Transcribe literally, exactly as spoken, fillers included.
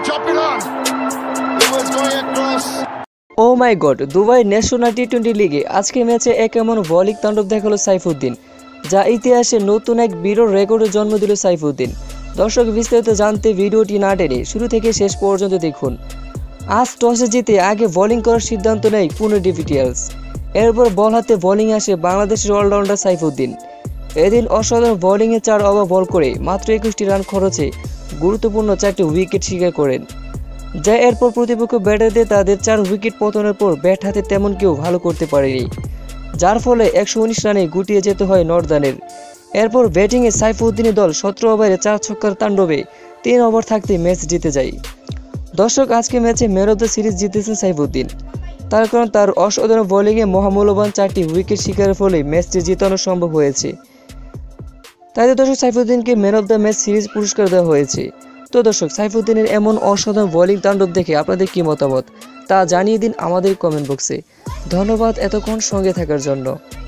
O my God, Dubai national T twenty লিগে আজকে ম্যাচে এক এমন বোলিং তাণ্ডব দেখালো সাইফুদ্দিন, যা ইতিহাসে নতুন এক বিরল রেকর্ডের জন্ম দিল সাইফুদ্দিন। দর্শক, বিস্তারিত জানতে ভিডিওটি না টেনে শুরু থেকে শেষ পর্যন্ত দেখুন। আজ টসে জিতে আগে বোলিং করার সিদ্ধান্ত নেয় পুনে ডিভিলিয়ার্স। এরপর বল হাতে বোলিং আসে বাংলাদেশের অলরাউন্ডার সাইফুদ্দিন। এদিন অসাধারণ বোলিংয়ে চার ওভার বল করে মাত্র একুশটি রান খরচে গুরুত্বপূর্ণ চারটি উইকেট শিকার করেন, যা এরপর প্রতিপক্ষ ব্যাটারদের তাদের চার উইকেট পতনের পর ব্যাট হাতে তেমন কেউ ভালো করতে পারেনি, যার ফলে একশো উনিশ রানে গুটিয়ে যেতে হয় নর্দানের। এরপর ব্যাটিংয়ে সাইফুদ্দিনের দল সতেরো ওভারে চার ছক্কার তাণ্ডবে তিন ওভার থাকতে ম্যাচ জিতে যায়। দর্শক, আজকে ম্যাচে ম্যান অফ দ্য সিরিজ জিতেছেন সাইফুদ্দিন, তার কারণ তার অসাধারণ বোলিংয়ে মহামূল্যবান চারটি উইকেট শিকারের ফলে ম্যাচটি জিতানো সম্ভব হয়েছে। তাই তো দর্শক, সাইফুদ্দিনকে man of the match series পুরস্কার দেওয়া হয়েছে। তো দর্শক, সাইফুদ্দিনের এমন অসাধারণ বোলিং তাণ্ডব দেখে আপনাদের কি মতামত তা জানিয়ে দিন আমাদের কমেন্ট বক্সে। ধন্যবাদ এতক্ষণ সঙ্গে থাকার জন্য।